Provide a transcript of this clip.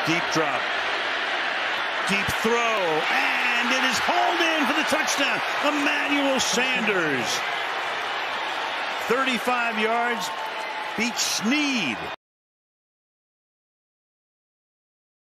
Deep drop. Deep throw. And it is hauled in for the touchdown. Emmanuel Sanders. 35 yards. Beats Snead.